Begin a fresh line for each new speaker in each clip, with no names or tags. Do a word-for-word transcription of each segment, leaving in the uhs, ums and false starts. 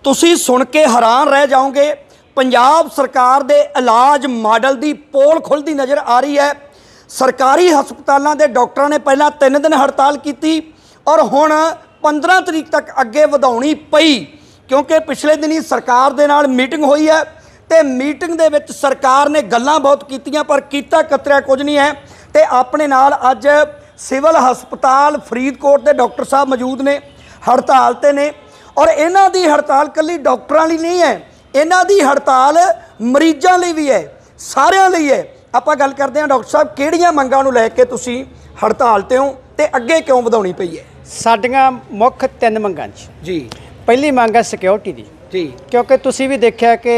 तुसी सुन के हैरान रह जाओगे। पंजाब सरकार दे इलाज मॉडल की पोल खुलती नज़र आ रही है। सरकारी हस्पतालों के डॉक्टरों ने पहला तीन दिन हड़ताल की और हुण पंद्रह तरीक तक अगे वधाउणी पई, क्योंकि पिछले दिनी सरकार दे नाल मीटिंग हुई है तो मीटिंग दे विच सरकार ने गल्लां बहुत कीतियां पर कीता कतरिया कुछ नहीं है। तो अपने नाल अज सिविल हस्पताल फरीदकोट के डॉक्टर साहब मौजूद ने, हड़ताल ते ने। और इन्हां दी हड़ताल कल्ली डॉक्टरां लई नहीं है, इन्हां दी हड़ताल मरीजां लई भी है, सारियां लई है। आपां गल करदे हां डॉक्टर साहब, किहड़ियां मंगां नूं लैके तुसीं हड़ताल ते हो ते अगे क्यों वधाउणी पई है?
साडियां मुख्य तीन मंगां जी। पहली मंग है सिक्योरिटी दी जी, क्योंकि तुसीं भी देखिया कि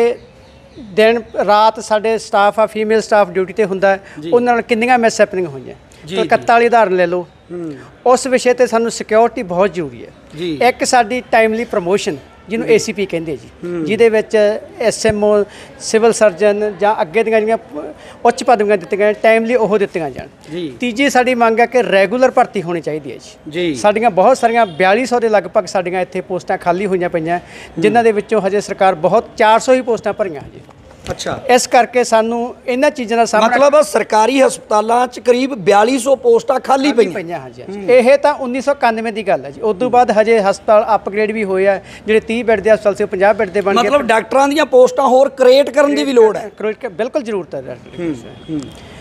दिन रात साडे स्टाफ आ फीमेल स्टाफ ड्यूटी ते हुंदा है, उन्हां नाल किन्नियां मिस हैपनिंग होईयां। कलकत्ता वाली उदाहरण ले लो, उस विषय ते सानूं सिक्योरिटी बहुत जरूरी है। एक साडी टाइमली प्रमोशन जिन्हों ए सी पी कहिंदे जी, जिहदे विच S M O civil surgeon जां अगे दीआं जिहड़ियां उच्च पदवियां दित्तियां टाइमली ओह दित्तियां जाण। तीजी साडी मंग है कि रैगूलर भर्ती होनी चाहिए जी। साडियां बहुत सारियां बयाली सौ के लगभग साडियां इत्थे पोस्टां खाली होईयां पईयां, जिन्हां दे विच्चों हजे सरकार बहुत चार सौ ही पोस्टां भरीआं हजे। अच्छा, इस करके सानू इन्हां चीज़ों का सामना,
मतलब सरकारी हस्पतालों च करीब बयाली सौ पोस्टां खाली पईयां।
हाँ जी, यह तो उन्नीस सौ इक्यानवे की गल है जी। उस बाद हजे हस्पताल अपग्रेड भी होए है, जिहड़े तीस बैड के हस्पताल से पचास बैड के बन गए।
मतलब डॉक्टरां दीयां पोस्टां होर क्रिएट करन दी भी लोड़ है।
बिल्कुल जरूरत है।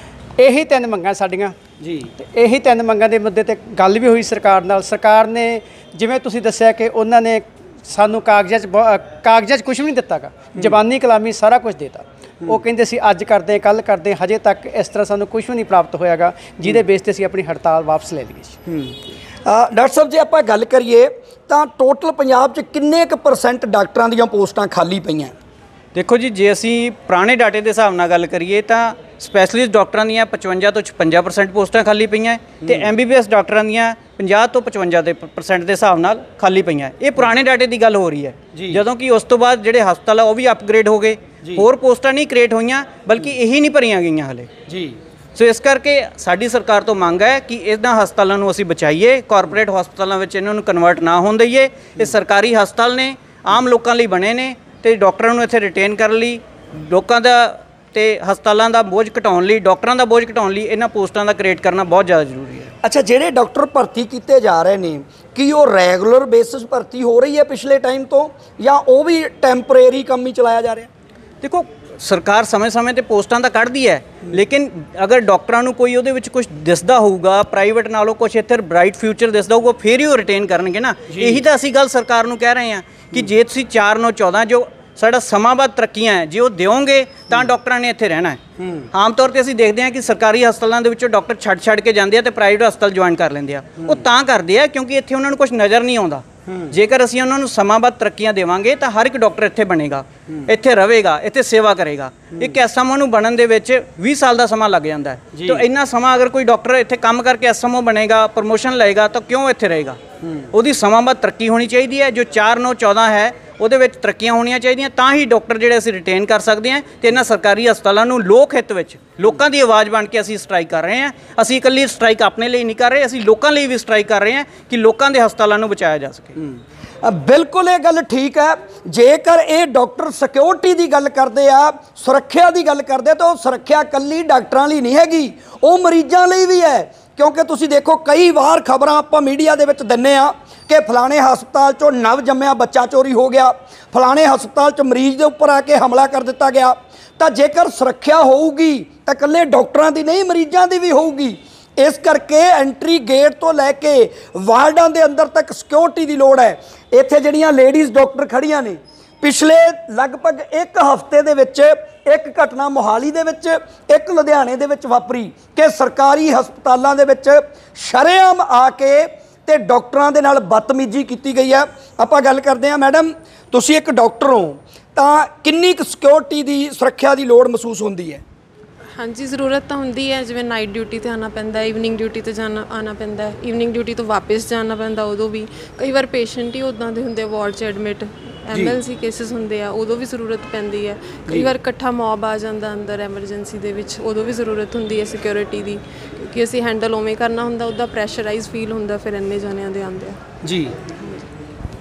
यही तीन मंगां साडियां जी, यही तीन मंगां दे मुद्दे ते गल भी हुई सरकार नाल। सरकार ने जिवें तुसीं दस्सिया कि उन्हां ने सानू कागजात कागजात कुछ भी नहीं दिता गा, जबानी कलामी सारा कुछ देता। वो कहिंदे सी अज करदे कल करदे, हजे तक इस तरह सानू कुछ भी नहीं प्राप्त होयागा जिहदे बेस ते असीं अपनी हड़ताल वापस ले लईए।
डॉक्टर साहब, जे आपां गल करिए तां टोटल पंजाब च किन्ने क परसेंट डॉक्टरां दीयां पोस्टां खाली पईयां?
देखो जी, जे असी पुराने डाटे के हिसाब नाल गल करिए तो स्पैशलिस्ट डॉक्टरां दीयां पचवंजा तो छपंजा परसेंट पोस्टां खाली पईयां ते एम बी बी एस डॉक्टरां दीयां पंजाह तो पचवंजा दे परसेंट के हिसाब नाल खाली पईयां। ये पुराने डाटे की गल हो रही है, जदों कि उस तो बाद जिहड़े हस्पताल वो भी अपग्रेड हो गए, होर पोस्टां नहीं क्रिएट होईयां बल्कि यही नहीं भरीआं गईयां हले जी। सो इस करके साडी सरकार तो मंग है कि इन्हां हस्पतालों नूं असीं बचाईए, कॉरपोरेट हस्पतालों विच इन्हां नूं कन्वर्ट ना होण दईए। ये सरकारी हस्पताल ने आम लोकां लई बने ने ते डॉक्टरां नूं इत्थे रिटेन करन लई, लोकां दा ते हस्पतालों का बोझ घटाउण लई, डॉक्टरां दा बोझ घटाउण लई इन्हां पोस्टां दा क्रिएट करना बहुत ज़्यादा जरूरी है।
अच्छा, ਜਿਹੜੇ डॉक्टर भर्ती किए जा रहे हैं कि वो रैगूलर बेसिस भर्ती हो रही है पिछले टाइम तो, या वो भी टैंपरेरी काम ही चलाया जा रहा है?
देखो, सरकार समय समय पर पोस्टां तो कढ़दी है, लेकिन अगर डॉक्टरां नूं कोई उहदे विच कुछ दिसदा होऊगा, प्राइवेट नालों कुछ इत्थे ब्राइट फ्यूचर दिसदा होऊगा, फिर ही वो रिटेन करनगे ना। यही तो असीं गल सरकार नूं कह रहे हैं कि जे तुसीं चार नौ चौदह जो साडा समाबाद तरक्कियां है जे वो देओगे तो डॉक्टरां ने इत्थे रहना है। आम तौर पर असीं देखते हैं कि सरकारी हस्पतालों के विचों डॉक्टर छड्ड छड्ड के जाते हैं तो प्राइवेट हस्पताल ज्वाइन कर लेंदे आ। वो तां करदे आ क्योंकि इत्थे उन्हां नूं कुछ नज़र नहीं आउंदा। जेकर असीं उन्हां नूं समाबाद तरक्कियां देवांगे तो हर एक डॉक्टर इत्थे बनेगा, इत्थे रहेगा, इत्थे सेवा करेगा। एक एस एम ओ नूं बनन दे विच बीस साल का समा लग जाता है, तो इन्ना समा अगर कोई डॉक्टर इत्थे काम करके एस एम ओ बनेगा, प्रमोशन लेगा, तो क्यों इत्थे रहेगा? उहदी समाबाद तरक्की होनी चाहिए है। जो चार नौ चौदह है ਉਹਦੇ ਵਿੱਚ ਤਰੱਕੀਆਂ ਹੋਣੀਆਂ ਚਾਹੀਦੀਆਂ, ਤਾਂ ਹੀ ਡਾਕਟਰ ਜਿਹੜੇ ਅਸੀਂ ਰਿਟੇਨ ਕਰ ਸਕਦੇ ਹਾਂ। ਤੇ ਇਹਨਾਂ ਸਰਕਾਰੀ ਹਸਪਤਾਲਾਂ ਨੂੰ ਲੋਕ ਹਿੱਤ ਵਿੱਚ ਲੋਕਾਂ ਦੀ ਆਵਾਜ਼ ਬਣ ਕੇ ਅਸੀਂ ਸਟ੍ਰਾਈਕ ਕਰ ਰਹੇ ਹਾਂ। ਅਸੀਂ ਇਕੱਲੀ ਸਟ੍ਰਾਈਕ ਆਪਣੇ ਲਈ ਨਹੀਂ ਕਰ ਰਹੇ, ਅਸੀਂ ਲੋਕਾਂ ਲਈ ਵੀ ਸਟ੍ਰਾਈਕ ਕਰ ਰਹੇ ਹਾਂ ਕਿ ਲੋਕਾਂ ਦੇ ਹਸਪਤਾਲਾਂ ਨੂੰ ਬਚਾਇਆ ਜਾ ਸਕੇ।
ਬਿਲਕੁਲ ਇਹ ਗੱਲ ਠੀਕ ਹੈ। ਜੇਕਰ ਇਹ ਡਾਕਟਰ ਸਿਕਿਉਰਿਟੀ ਦੀ ਗੱਲ ਕਰਦੇ ਆ, ਸੁਰੱਖਿਆ ਦੀ ਗੱਲ ਕਰਦੇ, ਤਾਂ ਉਹ ਸੁਰੱਖਿਆ ਇਕੱਲੀ ਡਾਕਟਰਾਂ ਲਈ ਨਹੀਂ ਹੈਗੀ, ਉਹ ਮਰੀਜ਼ਾਂ ਲਈ ਵੀ ਹੈ। क्योंकि तुसी देखो कई बार खबर आप मीडिया के विच दिन्ने आ कि फलाने हस्पताल चो नव जम्मिया बच्चा चोरी हो गया, फलाने हस्पताल च मरीज के उपर आके हमला कर दिता गया। तो जेकर सुरक्षा होगी तो कल्ले डॉक्टरां दी नहीं, मरीजां दी भी होगी। इस करके एंट्री गेट तो लैके वार्डां दे अंदर तक सिक्योरिटी की लोड़ है। इत्थे जिहड़ियां लेडीज़ डॉक्टर खड़ियां ने, पिछले लगभग एक हफ्ते दे विच एक घटना मोहाली दे विच, एक लुधियाने दे विच वापरी कि सरकारी हस्पतालों दे विच शरेआम आके ते डॉक्टरां दे नाल बदतमीजी की गई है। आपां गल करदे हां, मैडम तुसीं एक डॉक्टर हो तां किन्नी क सिक्योरिटी दी सुरक्षा की लोड़ महसूस होंदी है?
हाँ जी, ज़रूरत तो होंदी है। जिवें नाइट ड्यूटी ते आना पैंदा है, ईवनिंग ड्यूटी ते जाना आना पैंदा है, ईवनिंग ड्यूटी तो वापस जाना पैंदा, उदों भी कई बार पेशेंट ही उदां दे हुंदे वार्ड च admit, M L C cases होंदे आ, उदों भी ज़रूरत पैंदी है। कई बार इकट्ठा मॉब आ जांदा अंदर एमरजेंसी दे विच, उदों भी ज़रूरत होंदी है सिक्योरिटी दी, क्योंकि असीं हैंडल उवें करना हुंदा, उदा प्रैशराइज फील हुंदा फिर इन्ने जणियां दे आंदे जी।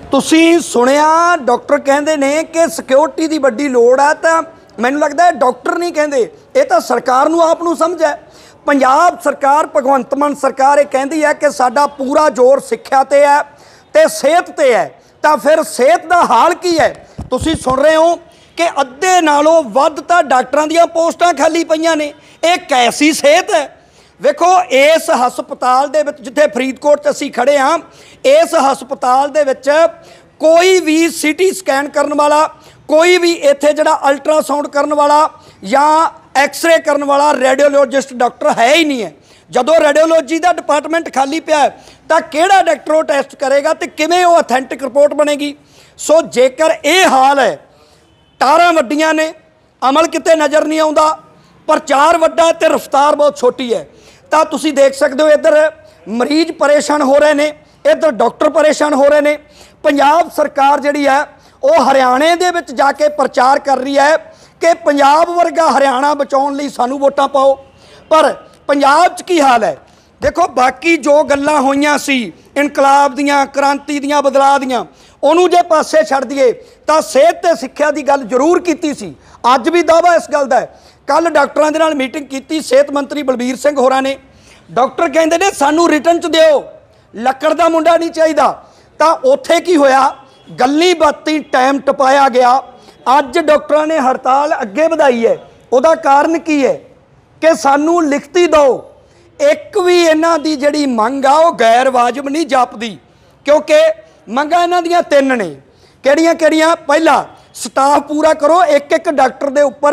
ਤੁਸੀਂ ਸੁਣਿਆ ਡਾਕਟਰ ਕਹਿੰਦੇ ਨੇ ਕਿ ਸਿਕਿਉਰਿਟੀ ਦੀ ਵੱਡੀ ਲੋੜ ਆ, ਤਾਂ ਮੈਨੂੰ ਲੱਗਦਾ ਹੈ ਡਾਕਟਰ ਨਹੀਂ ਕਹਿੰਦੇ, ਇਹ ਤਾਂ ਸਰਕਾਰ ਨੂੰ ਆਪ ਨੂੰ ਸਮਝ ਹੈ। ਪੰਜਾਬ ਸਰਕਾਰ, ਭਗਵੰਤ ਮਾਨ ਸਰਕਾਰ ਇਹ ਕਹਿੰਦੀ ਹੈ ਕਿ ਸਾਡਾ ਪੂਰਾ ਜ਼ੋਰ ਸਿੱਖਿਆ ਤੇ ਹੈ ਤੇ ਸਿਹਤ ਤੇ ਹੈ, ਤਾਂ ਫਿਰ ਸਿਹਤ ਦਾ ਹਾਲ ਕੀ ਹੈ? ਤੁਸੀਂ ਸੁਣ ਰਹੇ ਹੋ ਕਿ ਅੱਧੇ ਨਾਲੋਂ ਵੱਧ ਤਾਂ ਡਾਕਟਰਾਂ ਦੀਆਂ ਪੋਸਟਾਂ ਖਾਲੀ ਪਈਆਂ ਨੇ। ਇਹ ਕੈਸੀ ਸਿਹਤ ਹੈ? ਵੇਖੋ, ਇਸ ਹਸਪਤਾਲ ਦੇ ਵਿੱਚ, ਜਿੱਥੇ ਫਰੀਦਕੋਟ 'ਚ ਅਸੀਂ ਖੜੇ ਹਾਂ, ਇਸ ਹਸਪਤਾਲ ਦੇ ਵਿੱਚ ਕੋਈ ਵੀ ਸੀਟੀ ਸਕੈਨ ਕਰਨ ਵਾਲਾ, ਕੋਈ ਵੀ ਇੱਥੇ ਜਿਹੜਾ ਅਲਟਰਾਸਾਊਂਡ ਕਰਨ ਵਾਲਾ ਜਾਂ ਐਕਸ-ਰੇ ਕਰਨ ਵਾਲਾ ਰੇਡੀਓਲੋਜਿਸਟ ਡਾਕਟਰ ਹੈ ਹੀ ਨਹੀਂ ਹੈ। ਜਦੋਂ ਰੇਡੀਓਲੋਜੀ ਦਾ ਡਿਪਾਰਟਮੈਂਟ ਖਾਲੀ ਪਿਆ ਤਾਂ ਕਿਹੜਾ ਡਾਕਟਰ ਉਹ ਟੈਸਟ ਕਰੇਗਾ ਤੇ ਕਿਵੇਂ ਉਹ ਅਥੈਂਟਿਕ ਰਿਪੋਰਟ ਬਣੇਗੀ? ਸੋ ਜੇਕਰ ਇਹ ਹਾਲ ਹੈ, ਟਾਰਾਂ ਵੱਡੀਆਂ ਨੇ, ਅਮਲ ਕਿਤੇ ਨਜ਼ਰ ਨਹੀਂ ਆਉਂਦਾ, ਪ੍ਰਚਾਰ ਵੱਡਾ ਤੇ ਰਫ਼ਤਾਰ ਬਹੁਤ ਛੋਟੀ ਹੈ, ਤਾਂ ਤੁਸੀਂ ਦੇਖ ਸਕਦੇ ਹੋ ਇੱਧਰ ਮਰੀਜ਼ ਪਰੇਸ਼ਾਨ ਹੋ ਰਹੇ ਨੇ, ਇੱਧਰ ਡਾਕਟਰ ਪਰੇਸ਼ਾਨ ਹੋ ਰਹੇ ਨੇ। ਪੰਜਾਬ ਸਰਕਾਰ ਜਿਹੜੀ ਹੈ ਉਹ ਹਰਿਆਣੇ ਦੇ ਵਿੱਚ ਜਾ ਕੇ ਪ੍ਰਚਾਰ ਕਰ ਰਹੀ ਹੈ ਕਿ ਪੰਜਾਬ ਵਰਗਾ ਹਰਿਆਣਾ ਬਚਾਉਣ ਲਈ ਸਾਨੂੰ ਵੋਟਾਂ ਪਾਓ, ਪਰ ਪੰਜਾਬ 'ਚ ਕੀ ਹਾਲ ਹੈ? ਦੇਖੋ, ਬਾਕੀ ਜੋ ਗੱਲਾਂ ਹੋਈਆਂ ਸੀ ਇਨਕਲਾਬ ਦੀਆਂ, ਕ੍ਰਾਂਤੀ ਦੀਆਂ, ਬਦਲਾਅ ਦੀਆਂ, ਉਹਨੂੰ ਜੇ ਪਾਸੇ ਛੱਡ ਦਈਏ ਤਾਂ ਸਿਹਤ ਤੇ ਸਿੱਖਿਆ ਦੀ ਗੱਲ ਜ਼ਰੂਰ ਕੀਤੀ ਸੀ। ਅੱਜ ਵੀ ਦਾਅਵਾ ਇਸ ਗੱਲ ਦਾ ਹੈ। ਕੱਲ੍ਹ ਡਾਕਟਰਾਂ ਦੇ ਨਾਲ ਮੀਟਿੰਗ ਕੀਤੀ ਸਿਹਤ ਮੰਤਰੀ ਬਲਬੀਰ ਸਿੰਘ ਹੋਰਾਂ ਨੇ। ਡਾਕਟਰ ਕਹਿੰਦੇ ਨੇ ਸਾਨੂੰ ਰਿਟਰਨ 'ਚ ਦਿਓ, ਲੱਕੜ ਦਾ ਮੁੰਡਾ ਨਹੀਂ ਚਾਹੀਦਾ। ਤਾਂ ਉੱਥੇ ਕੀ ਹੋਇਆ? ਗੱਲੀ ਬਾਤੀ ਟਾਈਮ ਟਪਾਇਆ ਗਿਆ। ਅੱਜ ਡਾਕਟਰਾਂ ਨੇ ਹੜਤਾਲ ਅੱਗੇ ਵਧਾਈ ਹੈ। ਉਹਦਾ ਕਾਰਨ ਕੀ ਹੈ? ਕਿ ਸਾਨੂੰ ਲਿਖਤੀ ਦਿਓ। ਇੱਕ ਵੀ ਇਹਨਾਂ ਦੀ ਜਿਹੜੀ ਮੰਗ ਆ ਉਹ ਗੈਰ ਵਾਜਬ ਨਹੀਂ ਜਾਪਦੀ, ਕਿਉਂਕਿ ਮੰਗਾਂ ਇਹਨਾਂ ਦੀਆਂ ਤਿੰਨ ਨੇ। ਕਿਹੜੀਆਂ ਕਿਹੜੀਆਂ? ਪਹਿਲਾ, ਸਟਾਫ ਪੂਰਾ ਕਰੋ। ਇੱਕ ਇੱਕ ਡਾਕਟਰ ਦੇ ਉੱਪਰ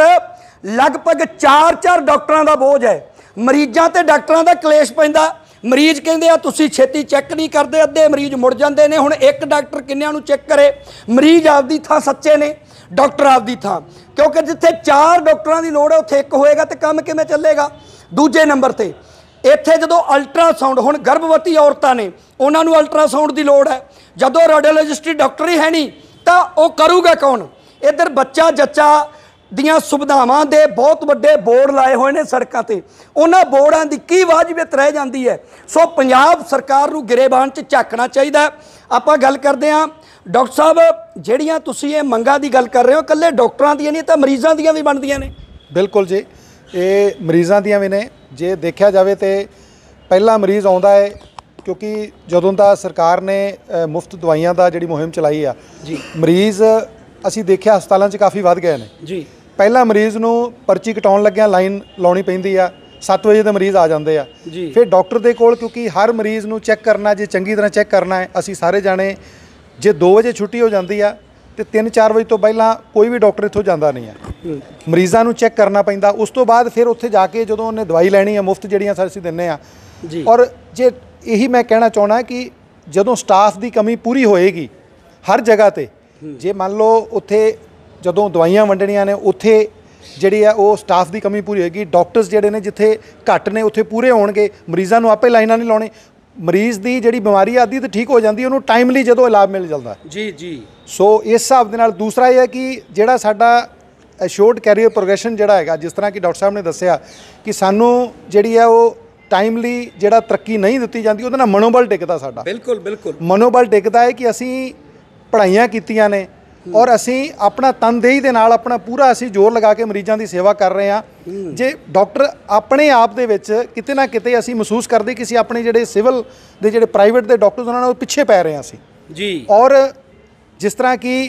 ਲਗਭਗ ਚਾਰ ਚਾਰ ਡਾਕਟਰਾਂ ਦਾ ਬੋਝ ਹੈ। ਮਰੀਜ਼ਾਂ ਤੇ ਡਾਕਟਰਾਂ ਦਾ ਕਲੇਸ਼ ਪੈਂਦਾ। ਮਰੀਜ਼ ਕਹਿੰਦੇ ਆ ਤੁਸੀਂ ਛੇਤੀ ਚੈੱਕ ਨਹੀਂ ਕਰਦੇ, ਅੱਧੇ ਮਰੀਜ਼ ਮੁੜ ਜਾਂਦੇ ਨੇ। ਹੁਣ ਇੱਕ ਡਾਕਟਰ ਕਿੰਨਿਆਂ ਨੂੰ ਚੈੱਕ ਕਰੇ? ਮਰੀਜ਼ ਆਪਦੀ ਥਾਂ ਸੱਚੇ ਨੇ, ਡਾਕਟਰ ਆਪਦੀ ਥਾਂ, ਕਿਉਂਕਿ ਜਿੱਥੇ ਚਾਰ ਡਾਕਟਰਾਂ ਦੀ ਲੋੜ ਹੈ ਉੱਥੇ ਇੱਕ ਹੋਏਗਾ ਤੇ ਕੰਮ ਕਿਵੇਂ ਚੱਲੇਗਾ? ਦੂਜੇ ਨੰਬਰ ਤੇ ਇੱਥੇ ਜਦੋਂ ਅਲਟਰਾਸਾਊਂਡ, ਹੁਣ ਗਰਭਵਤੀ ਔਰਤਾਂ ਨੇ, ਉਹਨਾਂ ਨੂੰ ਅਲਟਰਾਸਾਊਂਡ ਦੀ ਲੋੜ ਹੈ। ਜਦੋਂ ਰੇਡੀਓਲੋਜਿਸਟ ਡਾਕਟਰ ਹੀ ਹੈ ਨਹੀਂ ਤਾਂ ਉਹ ਕਰੂਗਾ ਕੌਣ? ਇੱਧਰ ਬੱਚਾ ਜੱਚਾ ਦੀਆਂ ਸੁਵਿਧਾਵਾਂ ਦੇ ਬਹੁਤ ਵੱਡੇ ਬੋਰਡ ਲਾਏ ਹੋਏ ਨੇ ਸੜਕਾਂ ਤੇ, ਉਹਨਾਂ ਬੋਰਡਾਂ ਦੀ ਕੀ ਵਾਜਬੀਅਤ ਰਹਿ ਜਾਂਦੀ ਹੈ? ਸੋ ਪੰਜਾਬ ਸਰਕਾਰ ਨੂੰ ਗਿਰੇਬਾਨ 'ਚ ਝਾਕਣਾ ਚਾਹੀਦਾ। ਆਪਾਂ ਗੱਲ ਕਰਦੇ ਹਾਂ ਡਾਕਟਰ ਸਾਹਿਬ, ਜਿਹੜੀਆਂ ਤੁਸੀਂ ਇਹ ਮੰਗਾਂ ਦੀ ਗੱਲ ਕਰ ਰਹੇ ਹੋ, ਇਕੱਲੇ ਡਾਕਟਰਾਂ ਦੀਆਂ ਨਹੀਂ ਤਾਂ ਮਰੀਜ਼ਾਂ ਦੀਆਂ ਵੀ ਬਣਦੀਆਂ ਨੇ।
ਬਿਲਕੁਲ ਜੀ, ਇਹ ਮਰੀਜ਼ਾਂ ਦੀਆਂ ਵੀ ਨੇ। ਜੇ ਦੇਖਿਆ ਜਾਵੇ ਤੇ ਪਹਿਲਾ ਮਰੀਜ਼ ਆਉਂਦਾ ਹੈ, ਕਿਉਂਕਿ ਜਦੋਂ ਦਾ ਸਰਕਾਰ ਨੇ ਮੁਫਤ ਦਵਾਈਆਂ ਦਾ ਜਿਹੜੀ ਮੁਹਿੰਮ ਚਲਾਈ ਆ ਜੀ, ਮਰੀਜ਼ ਅਸੀਂ ਦੇਖਿਆ ਹਸਪਤਾਲਾਂ 'ਚ ਕਾਫੀ ਵੱਧ ਗਏ ਨੇ ਜੀ। ਪਹਿਲਾਂ ਮਰੀਜ਼ ਨੂੰ ਪਰਚੀ ਕਟਾਉਣ ਲੱਗਿਆ ਲਾਈਨ ਲਾਉਣੀ ਪੈਂਦੀ ਆ, ਸੱਤ ਵਜੇ ਦੇ ਮਰੀਜ਼ ਆ ਜਾਂਦੇ ਆ ਜੀ। ਫਿਰ ਡਾਕਟਰ ਦੇ ਕੋਲ, ਕਿਉਂਕਿ ਹਰ ਮਰੀਜ਼ ਨੂੰ ਚੈੱਕ ਕਰਨਾ, ਜੇ ਚੰਗੀ ਤਰ੍ਹਾਂ ਚੈੱਕ ਕਰਨਾ ਹੈ, ਅਸੀਂ ਸਾਰੇ ਜਾਣੇ, ਜੇ ਦੋ ਵਜੇ ਛੁੱਟੀ ਹੋ ਜਾਂਦੀ ਆ ਤੇ ਤਿੰਨ ਚਾਰ ਵਜੇ ਤੋਂ ਪਹਿਲਾਂ ਕੋਈ ਵੀ ਡਾਕਟਰ ਇੱਥੋਂ ਜਾਂਦਾ ਨਹੀਂ ਹੈ। ਮਰੀਜ਼ਾਂ ਨੂੰ ਚੈੱਕ ਕਰਨਾ ਪੈਂਦਾ। ਉਸ ਤੋਂ ਬਾਅਦ ਫਿਰ ਉੱਥੇ ਜਾ ਕੇ ਜਦੋਂ ਉਹਨੇ ਦਵਾਈ ਲੈਣੀ ਹੈ, ਮੁਫਤ ਜਿਹੜੀਆਂ ਅਸੀਂ ਦਿੰਦੇ ਆ ਜੀ। ਔਰ ਜੇ ਇਹੀ ਮੈਂ ਕਹਿਣਾ ਚਾਹੁੰਦਾ ਕਿ ਜਦੋਂ ਸਟਾਫ ਦੀ ਕਮੀ ਪੂਰੀ ਹੋਏਗੀ ਹਰ ਜਗ੍ਹਾ ਤੇ, ਜੇ ਮੰਨ ਲਓ ਉੱਥੇ ਜਦੋਂ ਦਵਾਈਆਂ ਵੰਡਣੀਆਂ ਨੇ ਉੱਥੇ ਜਿਹੜੀ ਆ ਉਹ ਸਟਾਫ ਦੀ ਕਮੀ ਪੂਰੀ ਹੋਏਗੀ, ਡਾਕਟਰਸ ਜਿਹੜੇ ਨੇ ਜਿੱਥੇ ਘੱਟ ਨੇ ਉੱਥੇ ਪੂਰੇ ਹੋਣਗੇ, ਮਰੀਜ਼ਾਂ ਨੂੰ ਆਪੇ ਲਾਈਨਾਂ ਨਹੀਂ ਲਾਉਣੀ। ਮਰੀਜ਼ ਦੀ ਜਿਹੜੀ ਬਿਮਾਰੀ ਆਦੀ ਤਾਂ ਠੀਕ ਹੋ ਜਾਂਦੀ, ਉਹਨੂੰ ਟਾਈਮਲੀ ਜਦੋਂ ਇਲਾਜ ਮਿਲ ਜਾਂਦਾ ਜੀ ਜੀ। ਸੋ ਇਸ ਹਿਸਾਬ ਦੇ ਨਾਲ ਦੂਸਰਾ ਇਹ ਹੈ ਕਿ ਜਿਹੜਾ ਸਾਡਾ ਐਸ਼ੋਰਡ ਕੈਰੀਅਰ ਪ੍ਰੋਗਰੈਸ਼ਨ ਜਿਹੜਾ ਹੈਗਾ, ਜਿਸ ਤਰ੍ਹਾਂ ਕਿ ਡਾਕਟਰ ਸਾਹਿਬ ਨੇ ਦੱਸਿਆ ਕਿ ਸਾਨੂੰ ਜਿਹੜੀ ਹੈ ਉਹ ਟਾਈਮਲੀ ਜਿਹੜਾ ਤਰੱਕੀ ਨਹੀਂ ਦਿੱਤੀ ਜਾਂਦੀ, ਉਹਦੇ ਨਾਲ ਮਨੋਬਲ ਡਿੱਗਦਾ ਸਾਡਾ। ਬਿਲਕੁਲ ਬਿਲਕੁਲ ਮਨੋਬਲ ਡਿੱਗਦਾ ਹੈ ਕਿ ਅਸੀਂ ਪੜ੍ਹਾਈਆਂ ਕੀਤੀਆਂ ਨੇ ਔਰ ਅਸੀਂ ਆਪਣਾ ਤਨਦੇਹੀ ਦੇ ਨਾਲ ਆਪਣਾ ਪੂਰਾ ਅਸੀਂ ਜ਼ੋਰ ਲਗਾ ਕੇ ਮਰੀਜ਼ਾਂ ਦੀ ਸੇਵਾ ਕਰ ਰਹੇ ਹਾਂ। ਜੇ ਡਾਕਟਰ ਆਪਣੇ ਆਪ ਦੇ ਵਿੱਚ ਕਿਤੇ ਨਾ ਕਿਤੇ ਅਸੀਂ ਮਹਿਸੂਸ ਕਰਦੇ ਕਿ ਅਸੀਂ ਆਪਣੇ ਜਿਹੜੇ ਸਿਵਲ ਦੇ ਜਿਹੜੇ ਪ੍ਰਾਈਵੇਟ ਦੇ ਡਾਕਟਰਸ ਉਹਨਾਂ ਨਾਲ ਪਿੱਛੇ ਪੈ ਰਹੇ ਹਾਂ ਅਸੀਂ ਜੀ। ਔਰ ਜਿਸ ਤਰ੍ਹਾਂ ਕਿ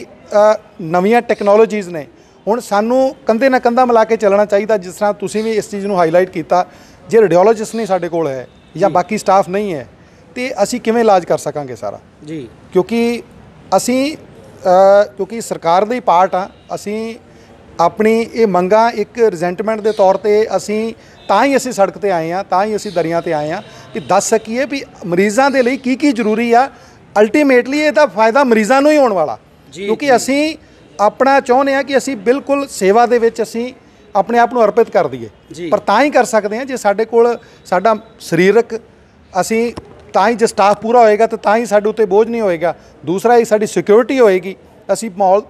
ਨਵੀਆਂ ਟੈਕਨੋਲੋਜੀਜ਼ ਨੇ, ਹੁਣ ਸਾਨੂੰ ਕੰਧੇ ਨਾਲ ਕੰਧਾ ਮਿਲਾ ਕੇ ਚੱਲਣਾ ਚਾਹੀਦਾ। ਜਿਸ ਤਰ੍ਹਾਂ ਤੁਸੀਂ ਵੀ ਇਸ ਚੀਜ਼ ਨੂੰ ਹਾਈਲਾਈਟ ਕੀਤਾ, ਜੇ ਰੇਡੀਓਲੋਜਿਸਟ ਨਹੀਂ ਸਾਡੇ ਕੋਲ ਹੈ ਜਾਂ ਬਾਕੀ ਸਟਾਫ ਨਹੀਂ ਹੈ ਤੇ ਅਸੀਂ ਕਿਵੇਂ ਇਲਾਜ ਕਰ ਸਕਾਂਗੇ ਸਾਰਾ ਜੀ? ਕਿਉਂਕਿ ਅਸੀਂ ਕਿਉਂਕਿ ਸਰਕਾਰ ਦਾ ਹੀ ਪਾਰਟ ਆ, ਅਸੀਂ ਆਪਣੀ ਇਹ ਮੰਗਾਂ ਇੱਕ ਰਿਜ਼ੈਂਟਮੈਂਟ ਦੇ ਤੌਰ ਤੇ ਅਸੀਂ ਤਾਂ ਹੀ ਅਸੀਂ ਸੜਕ ਤੇ ਆਏ ਹਾਂ, ਤਾਂ ਹੀ ਅਸੀਂ ਦਰਿਆ ਤੇ ਆਏ ਹਾਂ ਕਿ ਦੱਸ ਸਕੀਏ ਵੀ ਮਰੀਜ਼ਾਂ ਦੇ ਲਈ ਕੀ ਕੀ ਜ਼ਰੂਰੀ ਆ। ਅਲਟੀਮੇਟਲੀ ਇਹਦਾ ਫਾਇਦਾ ਮਰੀਜ਼ਾਂ ਨੂੰ ਹੀ ਹੋਣ ਵਾਲਾ, ਕਿਉਂਕਿ ਅਸੀਂ ਆਪਣਾ ਚਾਹੁੰਦੇ ਹਾਂ ਕਿ ਅਸੀਂ ਬਿਲਕੁਲ ਸੇਵਾ ਦੇ ਵਿੱਚ ਅਸੀਂ ਆਪਣੇ ਆਪ ਨੂੰ ਅਰਪਿਤ ਕਰ ਦਈਏ। ਪਰ ਤਾਂ ਹੀ ਕਰ ਸਕਦੇ ਹਾਂ ਜੇ ਸਾਡੇ ਕੋਲ ਸਾਡਾ ਸਰੀਰਕ, ਅਸੀਂ ਤਾਂ ਹੀ ਜੇ ਸਟਾਫ ਪੂਰਾ ਹੋਏਗਾ ਤਾਂ ਤਾਂ ਹੀ ਸਾਡੇ ਉੱਤੇ ਬੋਝ ਨਹੀਂ ਹੋਏਗਾ। ਦੂਸਰਾ ਹੀ ਸਾਡੀ ਸਿਕਿਉਰਿਟੀ ਹੋਏਗੀ। ਅਸੀਂ ਮਾਹੌਲ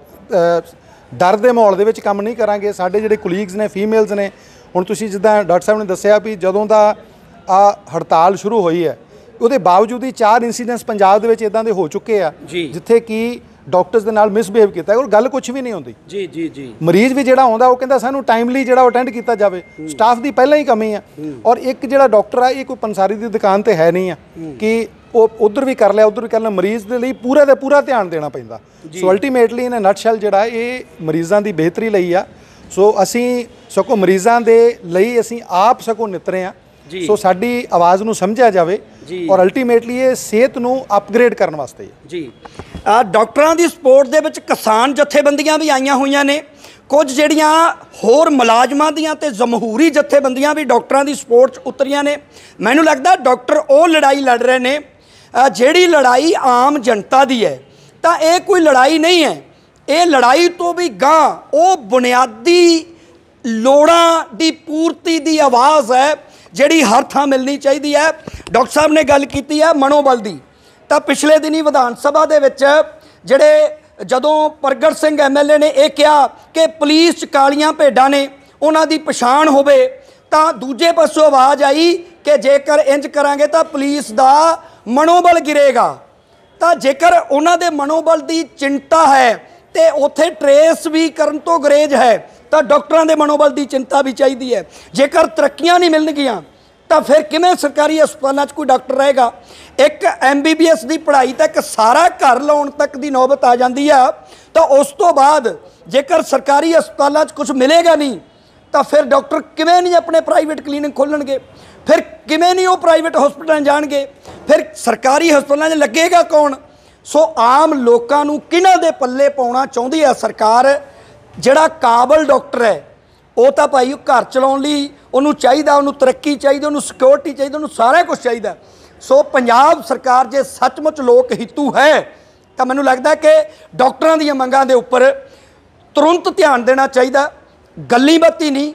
ਡਰ ਦੇ ਮਾਹੌਲ ਦੇ ਵਿੱਚ ਕੰਮ ਨਹੀਂ ਕਰਾਂਗੇ। ਸਾਡੇ ਜਿਹੜੇ ਕੁਲੀਗਸ ਨੇ, ਫੀਮੇਲਸ ਨੇ, ਹੁਣ ਤੁਸੀਂ ਜਿੱਦਾਂ ਡਾਕਟਰ ਸਾਹਿਬ ਨੇ ਦੱਸਿਆ ਵੀ ਜਦੋਂ ਦਾ ਆ ਹੜਤਾਲ ਸ਼ੁਰੂ ਹੋਈ ਹੈ ਉਹਦੇ ਬਾਵਜੂਦ ਹੀ ਚਾਰ ਇਨਸੀਡੈਂਟਸ ਪੰਜਾਬ ਦੇ ਵਿੱਚ ਇਦਾਂ ਦੇ ਹੋ ਚੁੱਕੇ ਆ ਜਿੱਥੇ ਕਿ ਡਾਕਟਰਸ ਦੇ ਨਾਲ ਮਿਸਬਿਹੇਵ ਕੀਤਾ ਉਹ ਗੱਲ ਕੁਝ ਵੀ ਨਹੀਂ ਹੁੰਦੀ ਜੀ ਜੀ ਜੀ ਮਰੀਜ਼ ਵੀ ਜਿਹੜਾ ਆਉਂਦਾ ਉਹ ਕਹਿੰਦਾ ਸਾਨੂੰ ਟਾਈਮਲੀ ਜਿਹੜਾ ਅਟੈਂਡ ਕੀਤਾ ਜਾਵੇ ਸਟਾਫ ਦੀ ਪਹਿਲਾਂ ਹੀ ਕਮੀ ਆ ਔਰ ਇੱਕ ਜਿਹੜਾ ਡਾਕਟਰ ਆ ਇਹ ਕੋਈ ਪੰਸਾਰੀ ਦੀ ਦੁਕਾਨ ਤੇ ਹੈ ਨਹੀਂ ਆ ਕਿ ਉਹ ਉਧਰ ਵੀ ਕਰ ਲਿਆ ਉਧਰ ਵੀ ਕਰ ਲਿਆ ਮਰੀਜ਼ ਦੇ ਲਈ ਪੂਰਾ ਦਾ ਪੂਰਾ ਧਿਆਨ ਦੇਣਾ ਪੈਂਦਾ ਸੋ ਅਲਟੀਮੇਟਲੀ ਇਨ ਅ ਨਟਸ਼ੈਲ ਜਿਹੜਾ ਇਹ ਮਰੀਜ਼ਾਂ ਦੀ ਬਿਹਤਰੀ ਲਈ ਆ ਸੋ ਅਸੀਂ ਸਗੋਂ ਮਰੀਜ਼ਾਂ ਦੇ ਲਈ ਅਸੀਂ ਆਪ ਸਗੋਂ ਨਿਤਰੇ ਆ ਸੋ ਸਾਡੀ ਆਵਾਜ਼ ਨੂੰ ਸਮਝਿਆ ਜਾਵੇ ਔਰ ਅਲਟੀਮੇਟਲੀ ਇਹ ਸਿਹਤ ਨੂੰ ਅਪਗ੍ਰੇਡ ਕਰਨ ਵਾਸਤੇ ਜੀ
ਡਾਕਟਰਾਂ ਦੀ ਸਪੋਰਟ ਦੇ ਵਿੱਚ ਕਿਸਾਨ ਜਥੇਬੰਦੀਆਂ ਵੀ ਆਈਆਂ ਹੋਈਆਂ ਨੇ ਕੁਝ ਜਿਹੜੀਆਂ ਹੋਰ ਮੁਲਾਜ਼ਮਾਂ ਦੀਆਂ ਤੇ ਜਮਹੂਰੀ ਜਥੇਬੰਦੀਆਂ ਵੀ ਡਾਕਟਰਾਂ ਦੀ ਸਪੋਰਟ 'ਚ ਉਤਰੀਆਂ ਨੇ ਮੈਨੂੰ ਲੱਗਦਾ ਡਾਕਟਰ ਉਹ ਲੜਾਈ ਲੜ ਰਹੇ ਨੇ ਜਿਹੜੀ ਲੜਾਈ ਆਮ ਜਨਤਾ ਦੀ ਹੈ ਤਾਂ ਇਹ ਕੋਈ ਲੜਾਈ ਨਹੀਂ ਹੈ ਇਹ ਲੜਾਈ ਤੋਂ ਵੀ ਗਾਂ ਉਹ ਬੁਨਿਆਦੀ ਲੋੜਾਂ ਦੀ ਪੂਰਤੀ ਦੀ ਆਵਾਜ਼ ਹੈ ਜਿਹੜੀ ਹਰ ਥਾਂ ਮਿਲਣੀ ਚਾਹੀਦੀ ਹੈ ਡਾਕਟਰ ਸਾਹਿਬ ਨੇ ਗੱਲ ਕੀਤੀ ਹੈ ਮਨੋਬਲ ਦੀ ਤਾਂ ਪਿਛਲੇ ਦਿਨੀ ਵਿਧਾਨ ਸਭਾ ਦੇ ਵਿੱਚ ਜਿਹੜੇ ਜਦੋਂ ਪ੍ਰਗਟ ਸਿੰਘ ਐਮ ਐਲ ਏ ਨੇ ਇਹ ਕਿਹਾ ਕਿ ਪੁਲਿਸ 'ਚ ਕਾਲੀਆਂ ਭੇਡਾਂ ਨੇ ਉਹਨਾਂ ਦੀ ਪਛਾਣ ਹੋਵੇ ਤਾਂ ਦੂਜੇ ਪਾਸੋਂ ਆਵਾਜ਼ ਆਈ ਕਿ ਜੇਕਰ ਇੰਜ ਕਰਾਂਗੇ ਤਾਂ ਪੁਲਿਸ ਦਾ ਮਨੋਬਲ ਗਿਰੇਗਾ ਤਾਂ ਜੇਕਰ ਉਹਨਾਂ ਦੇ ਮਨੋਬਲ ਦੀ ਚਿੰਤਾ ਹੈ ਤੇ ਉੱਥੇ ਟਰੇਸ ਵੀ ਕਰਨ ਤੋਂ ਗੁਰੇਜ਼ ਹੈ ਤਾਂ ਡਾਕਟਰਾਂ ਦੇ ਮਨੋਬਲ ਦੀ ਚਿੰਤਾ ਵੀ ਚਾਹੀਦੀ ਹੈ ਜੇਕਰ ਤਰੱਕੀਆਂ ਨਹੀਂ ਮਿਲਣਗੀਆਂ ਤਾਂ ਫਿਰ ਕਿਵੇਂ ਸਰਕਾਰੀ ਹਸਪਤਾਲਾਂ 'ਚ ਕੋਈ ਡਾਕਟਰ ਰਹੇਗਾ ਇੱਕ ਐਮ ਬੀ ਬੀ ਐਸ ਦੀ ਪੜ੍ਹਾਈ ਤੱਕ ਸਾਰਾ ਘਰ ਲਾਉਣ ਤੱਕ ਦੀ ਨੌਬਤ ਆ ਜਾਂਦੀ ਆ ਤਾਂ ਉਸ ਤੋਂ ਬਾਅਦ ਜੇਕਰ ਸਰਕਾਰੀ ਹਸਪਤਾਲਾਂ 'ਚ ਕੁਝ ਮਿਲੇਗਾ ਨਹੀਂ ਤਾਂ ਫਿਰ ਡਾਕਟਰ ਕਿਵੇਂ ਨਹੀਂ ਆਪਣੇ ਪ੍ਰਾਈਵੇਟ ਕਲੀਨਿਕ ਖੋਲ੍ਹਣਗੇ ਫਿਰ ਕਿਵੇਂ ਨਹੀਂ ਉਹ ਪ੍ਰਾਈਵੇਟ ਹਸਪਤਾਲਾਂ ਜਾਣਗੇ ਫਿਰ ਸਰਕਾਰੀ ਹਸਪਤਾਲਾਂ 'ਚ ਲੱਗੇਗਾ ਕੌਣ ਸੋ ਆਮ ਲੋਕਾਂ ਨੂੰ ਕਿਹਨਾਂ ਦੇ ਪੱਲੇ ਪਾਉਣਾ ਚਾਹੁੰਦੀ ਹੈ ਸਰਕਾਰ ਜਿਹੜਾ ਕਾਬਲ ਡਾਕਟਰ ਹੈ ਉਹ ਤਾਂ ਭਾਈ ਉਹ ਘਰ ਚਲਾਉਣ ਲਈ ਉਹਨੂੰ ਚਾਹੀਦਾ ਉਹਨੂੰ ਤਰੱਕੀ ਚਾਹੀਦੀ ਉਹਨੂੰ ਸਿਕਿਉਰਿਟੀ ਚਾਹੀਦੀ ਉਹਨੂੰ ਸਾਰਾ ਕੁਝ ਚਾਹੀਦਾ ਸੋ ਪੰਜਾਬ ਸਰਕਾਰ ਜੇ ਸੱਚਮੁੱਚ ਲੋਕ ਹਿੱਤੂ ਹੈ ਤਾਂ ਮੈਨੂੰ ਲੱਗਦਾ ਕਿ ਡਾਕਟਰਾਂ ਦੀਆਂ ਮੰਗਾਂ ਦੇ ਉੱਪਰ ਤੁਰੰਤ ਧਿਆਨ ਦੇਣਾ ਚਾਹੀਦਾ ਗੱਲੀ ਬੱਤੀ ਨਹੀਂ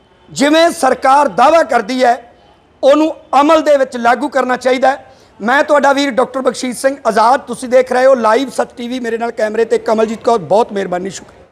ਜਿਵੇਂ ਸਰਕਾਰ ਦਾਅਵਾ ਕਰਦੀ ਹੈ ਉਹਨੂੰ ਅਮਲ ਦੇ ਵਿੱਚ ਲਾਗੂ ਕਰਨਾ ਚਾਹੀਦਾ ਮੈਂ ਤੁਹਾਡਾ ਵੀਰ ਡਾਕਟਰ ਬਖਸ਼ੀਸ਼ ਸਿੰਘ ਆਜ਼ਾਦ ਤੁਸੀਂ ਦੇਖ ਰਹੇ ਹੋ ਲਾਈਵ ਸੱਚ ਟੀਵੀ ਮੇਰੇ ਨਾਲ ਕੈਮਰੇ ਤੇ ਕਮਲਜੀਤ ਕੌਰ ਬਹੁਤ ਮਿਹਰਬਾਨੀ ਸ਼ੁਕਰੀਆ।